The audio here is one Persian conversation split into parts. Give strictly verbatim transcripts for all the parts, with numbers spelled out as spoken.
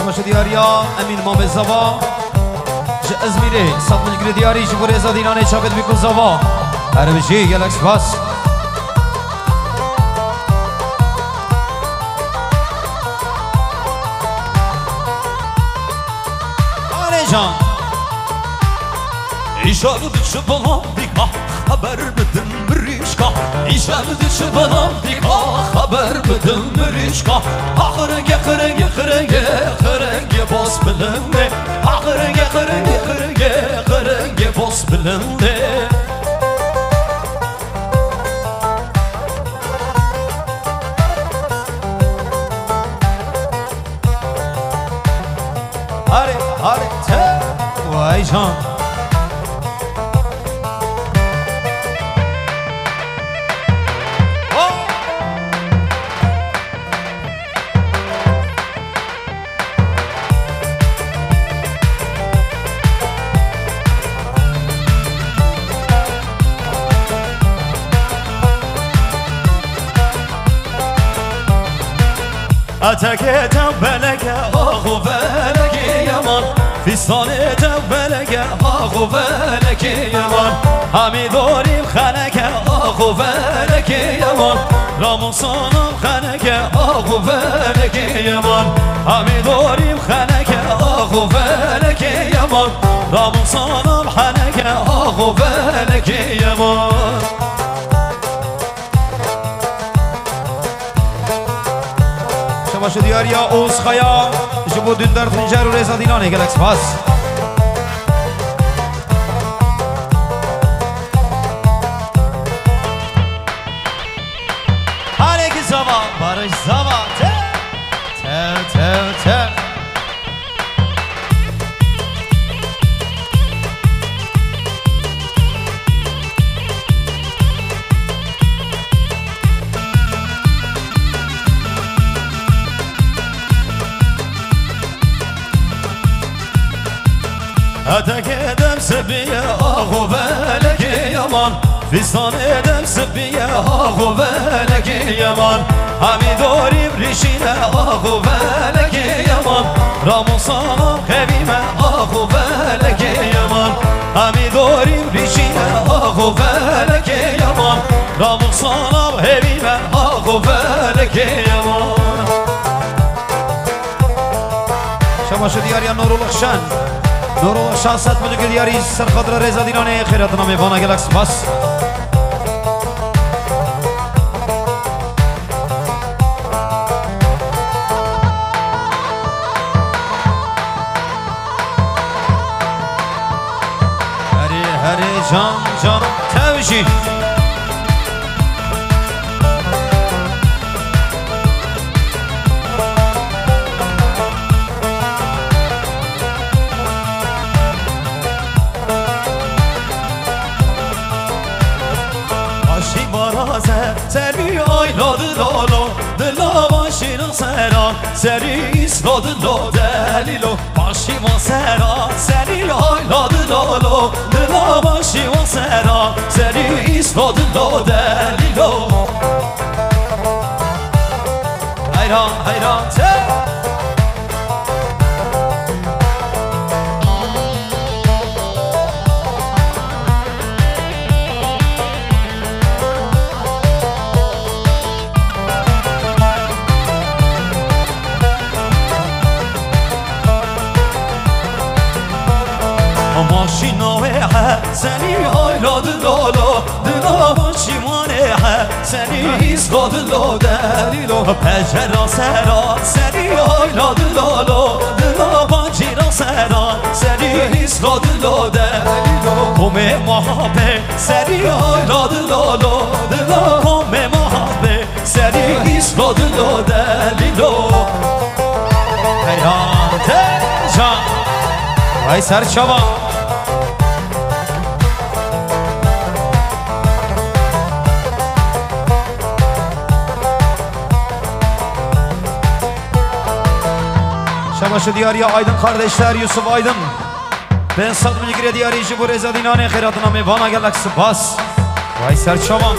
شباش دیاریا امین مام زوا ج ازمیره صد من دیاری ج برزا دینانه چابت بیکن زوا عربجی گلکس باس آره جان İşaret içi bana dika haber bedin mirişka İşaret içi bana dika haber bedin mirişka Ahırenge hırenge hırenge hırenge bas bilinde Ahırenge hırenge hırenge hırenge bas bilinde Hare hare te vay can Atake tembelege ağu velege yaman Fistane tembelege ağu velege yaman Hamidorim khaneke ağu velege yaman Ramusanım khaneke ağu velege yaman Hamidorim khaneke ağu velege yaman Ramusanım khaneke ağu velege yaman شباش دیاریا اوز خیا جبو دندر تنجر و رزا دینانه گلکس باس هره کی زوا بارش زوا ته ته ته ته Atak edem sebiye ağu veleke yaman Fistan edem sebiye ağu veleke yaman Hamidorim rişine ağu veleke yaman Ramusanam hevime ağu veleke yaman Hamidorim rişine ağu veleke yaman Ramusanam hevime ağu veleke yaman شباش دیاریا نورو لخشان نورو شانست مدو که دیاری سر خاطر رزا دینانه خیراتنا میوانا گلکس باس هری هری جان جان توجی Seri ayladı lolo Dila başına sera Seri isladı lo delilo Başıma sera Seri ayladı lolo Dila başıma sera Seri isladı lo delilo Hayran hayran te Seni ayladı lolo Dila başimane Seni isladı lo delilo Pecera sera Seni ayladı lolo Dila başina sera Seni isladı lo delilo Kome mahabe Seni ayladı lolo Dila kome mahabe Seni isladı lo delilo Hayran tecan Vay serçava Şabaşı diyarya Aydın kardeşler Yusuf Aydın Ben satmı gire diyarı işi bu reza dinane khairatına mevana galaksi bas Vay serçavan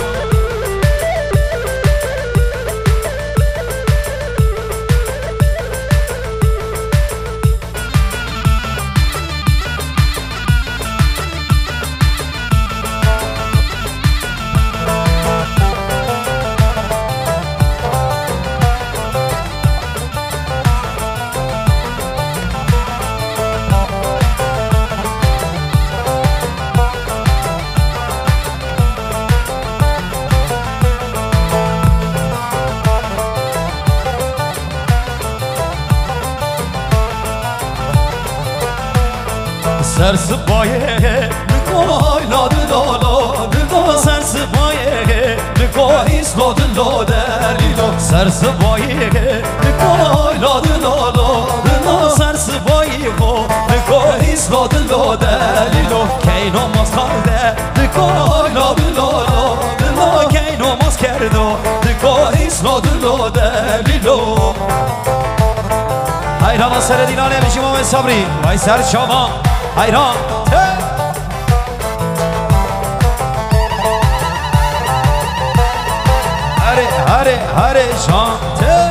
سرسپایه نگاه لاد لاد لاد سرسپایه نگاه ایستاد لاد لیلا سرسپایه نگاه لاد لاد لاد سرسپایه نگاه ایستاد لاد لیلا کی نماز کرده نگاه لاد لاد لاد کی نماز کرده نگاه ایستاد لاد لیلا حیران سر دینانه میشیم آمد صبری وای سر شما حیران هره هره هره شانته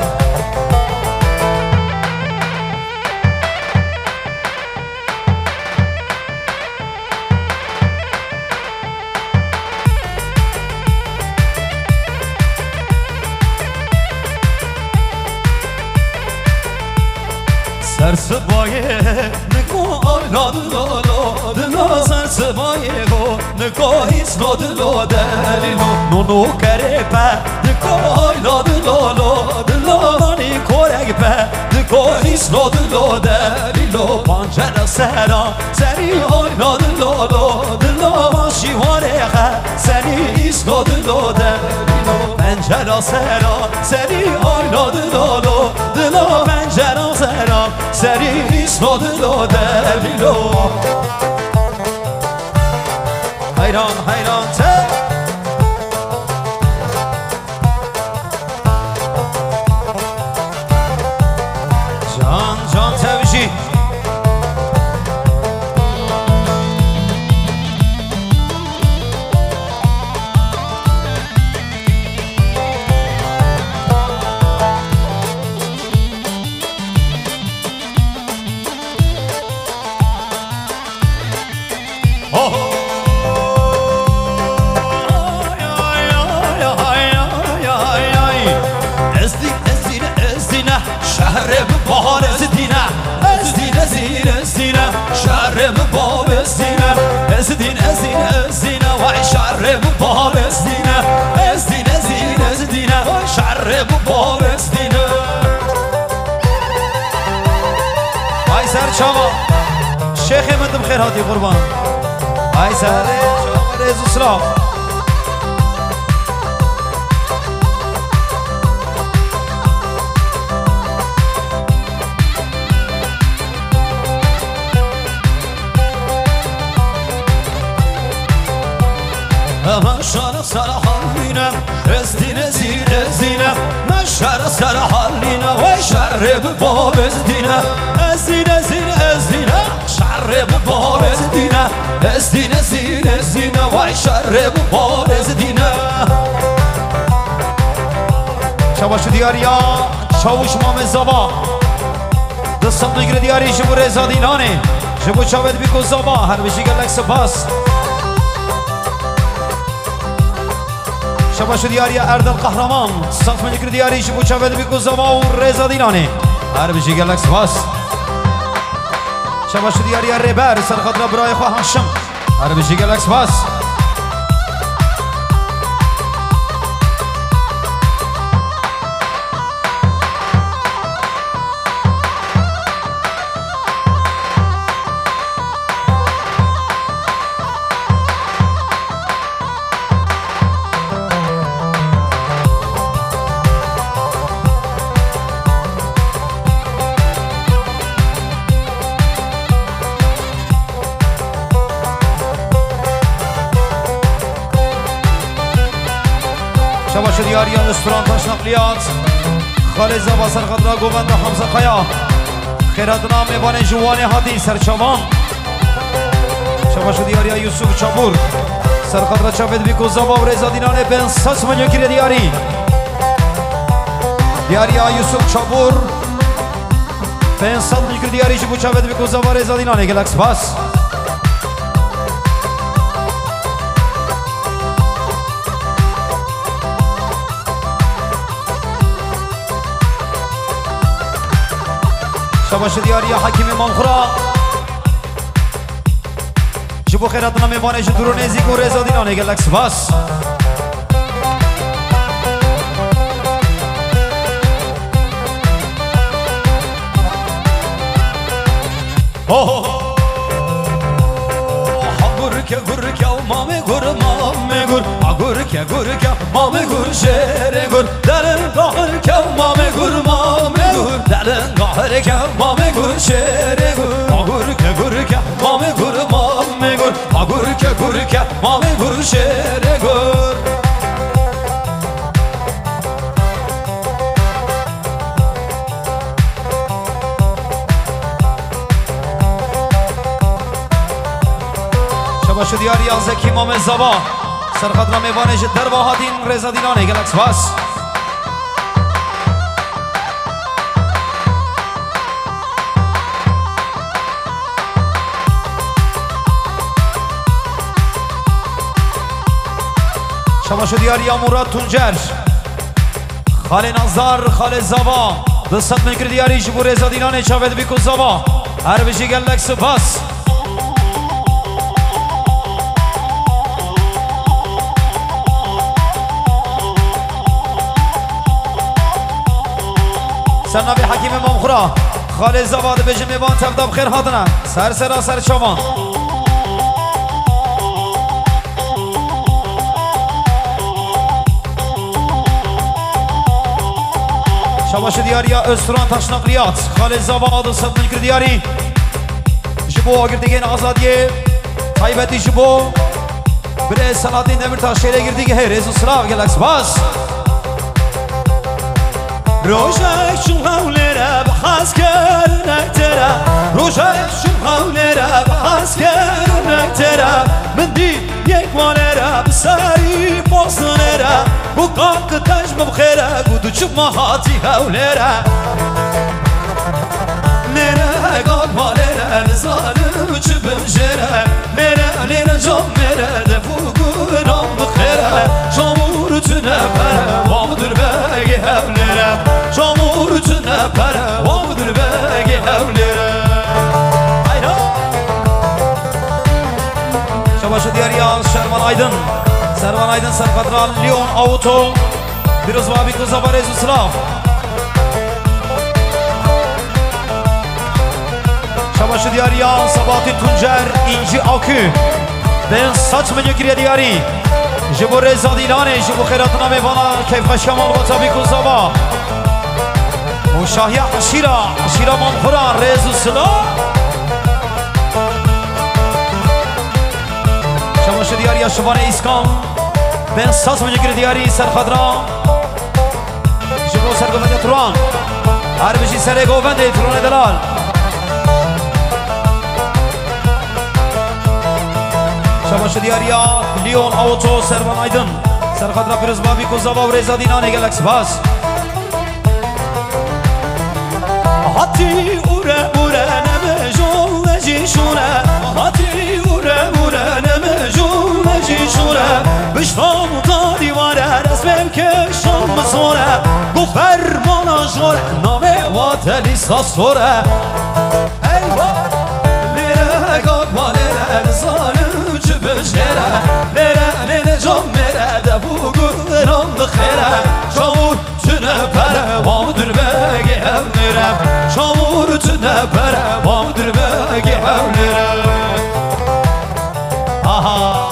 سرسپایه نگاه لاد لاد لاد سرسپایه نگاه ایستاد لاد لیلا نونو کره پا نگاه لاد لاد لاد نانی کورگ پا نگاه ایستاد لاد لیلا پنجره سرا سری های لاد لاد لاد باشی واره سری ایستاد لاد لیلا پنجره سرا سری های لاد لاد لاد پنجره سرا سری ایستاد لاد لیلا حیران حیران ته جان جان تبشی شهر بهار ازدینه ازدینه زین ازدینه شهر باب ازدینه ازدین ازدین ازدینه وای شهر بهار ازدینه ازدینه زین ازدینه شهر باب ازدینه وای سر شما شیخ مندم خیر هاتی قربان وای سر شما ریز و سلاف من شهر سر حالینم ازدینه زیر ازدینه من شهر سر حالینم وای شهر باب ازدینه ازدینه زیر ازدینه شهر باب ازدینه ازدینه زیر ازدینه وای شهر باب ازدینه شباش دیاریا چاوش مام زبا دستم دیگر دیاری شبو رزا دینانه شبو چاوت بیکو زبا هر بشی گلک سپاس شباش دیاری اردل قهرمان صف من ذکر دیاری شبو چاود بیکو زما و رضا دینانه هر بشی گلک سپاس شباش دیاری ریبر سرخط برای خواه هاشم هر بشی گلک سپاس شباش دیاریان استران تاش نقلیات خالد زبا سرخدرا گوبند حمزه خیا خیرات نام میبانه جوان هاتی سرچوان شباش دیاریا یوسف چابور سرخدرا چاپد بیکو زبا و رزا دینانه بین ساس منو کری دیاری دیاریا یوسف چابور بین سال منو کری دیاری شبو چاپد بیکو زبا و رزا دینانه گلکس باس شباش دیاری حکیم منخورا جبو خیرات نام میبانه جدورو نزیک و رزا دینانه گلک سپاس gur ke mame gur şere gur Derin gahır ke mame gur mame gur Derin gahır ke mame gur şere gur Gur ke gur ke mame gur mame gur Gur ke gur ke mame gur şere gur شباش دیاری زکی امام زبا سرخط را میوانش در واحدین رضا دینانه گلکس باس شباش دیاری مراد تونجر خال نظر خال زبا دستت میکر دیاری جبو رضا دینانه چاوید بیکن زبا هر بشی گلکس باس سرنبی حکیم امام خورا خالد زباد بجم میبان تبداب خیر هاتنا سر سرا سر چوان شباش دیاری استران تشنقلیات خالد زباد و سب ملکر دیاری جبو آگردگین آزادیه طیبتی جبو بره سلاتین نمیر تا شیره گردگی هی ریز و سلاف گلکس باز روشک شون حولره بخواست کرنک تره روشک شون حولره بخواست کرنک تره من دید یک مالره بسری بازنره بو قاق تجم بخیره گودو چوب ماهاتی حولره لره قاق مالره نزالم چوبم جره لره لره جام مره دفو گونام بخیره شامور تونه بره وامدر بگی حولره شامور تونه بره وامدر بگی حولره شباش دیاریان شرمان آیدن سرمان آیدن سرقدران لیون آوتو بیروز بابی کوزا بارز و سلاف شباش دیاریان سباتی تونجر اینجی آکو بین ساچ منیو گریه دیاری جبو رزا دیلانه جبو خیراتنا میوانا کیف خشکمان با تابی کوزا با و شاهی عشیرا عشیرا منخوران رز و سلاف شباش دیاری شبانه ایسکان بین ساز منیو گریه دیاری سرخدران جبو سرگوونده تروان هر بشی سر گوونده ترون دلال شباش دیاریا لیون آوتو سربان آیدن سرخدرا پیروز بابی کوزاوا و رزا دینانه گلکس باز هاتی اوره اوره نمه جون نجیشونه هاتی اوره اوره نمه جون نجیشونه بشتام تا دیواره رسمم که شام بزوره گو فرمانا جوره نامه واتلی ساسوره ایوا لیره گاگ مالیره نزانم چه بجره لیره لیره جام میره دفو گرام بخیره شامور تونه پره وامدر بگی هم میرم شامور تونه پره وامدر بگی هم میرم آها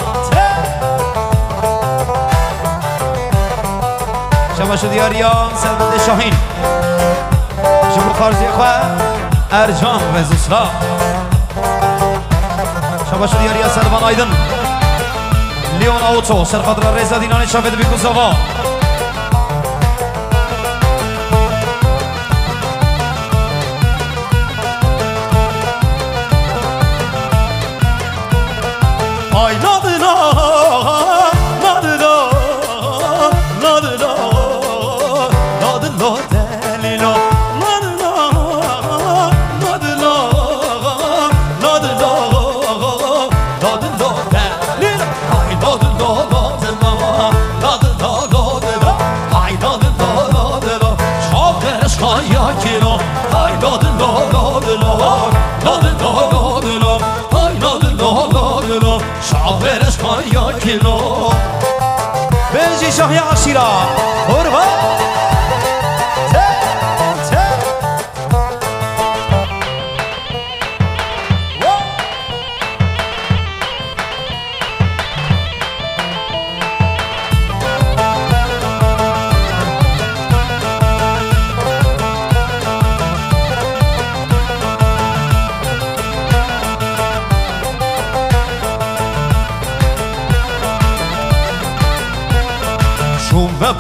شباش دیاریان سربند شاهین جبر خارزی خواه ارجان رزوسلا شباش دیاریا سربان آیدن لیون آوتو سرخدر رزا دینانه شافد بیکوزاوا Ay nadına, nadına, nadına, nadına delilo, nadına, nadına, nadına, nadına delilo. Ay nadına, nadına, nadına, nadına, ay nadına, nadına, çok eşkan yakino. Ay nadına, nadına, nadına, nadına, ay nadına, nadına. شعبرش کن یا کلو بنجی شاهی عشیرا قربا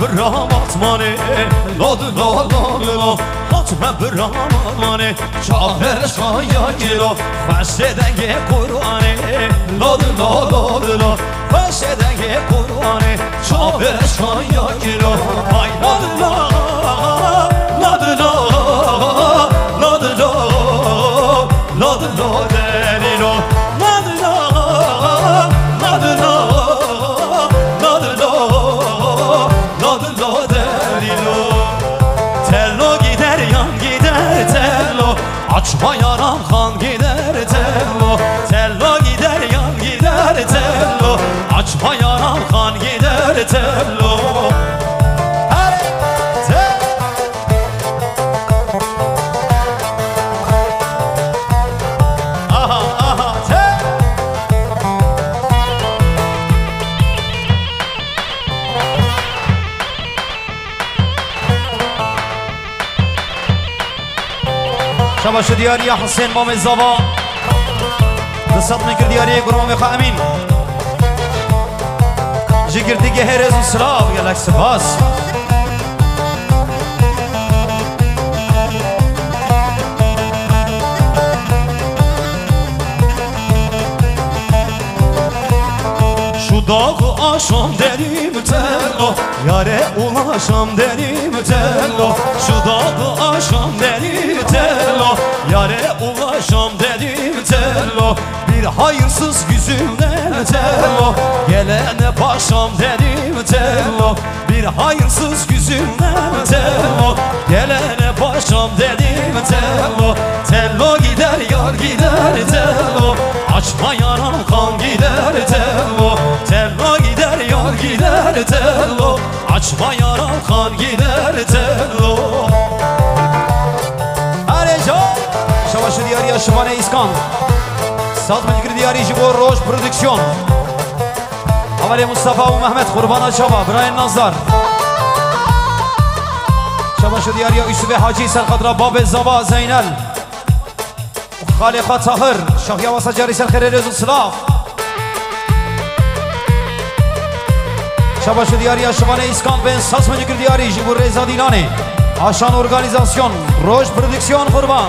براmat mani Lodi la la la Hatme براmat mani Çafer şaya gilo Feşedenge Kur'ani Lodi la la la Feşedenge Kur'ani Çafer şaya gilo Ay lodi la Lodi la Lodi la Lodi la delilo Lodi la Lodi la Lodi la Lodi la delilo Tello gider yan gider tello Açma yaran kan gider tello Tello gider yan gider tello Açma yaran kan gider tello شباش دیاری حسین مام زبا دستات میکرد دیاری گرام میخوا امین جگر دیگه هرز و سلاف گلک سپاس Şu dağı aşam dedim tello Yare ulaşam dedim tello Şu dağı aşam dedim tello Yare ulaşam dedim tello Bir hayırsız yüzümden tello Gelene paşam dedim tello Bir hayırsız yüzümden tello Gelene paşam dedim tello Tello gider yar gider tello Açma yaran kan gider tello Tello gider yar gider tello Açma yaran kan gider tello Arejo Şavaşı diyarı yaşımane iskan Saz mülkür diyarı jibo roş prodüksiyon Havale Mustafa ve Mehmet Kurban Açava Brian Nazar Şavaşı diyarı Yusuf ve Hacı Serkadra Babel Zaba Zeynel Khaliqa Tahir Şahya ve Sacari Serkere Rezul Sılav Şabaşı diyarı yaşımane iskan ben saz mülkür diyarı jibo Reza Dilani Aşan organizasyon roş prodüksiyon kurban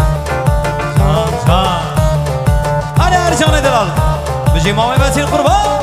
Hadi Ercan Edilal Bizim Mehmet'in kurban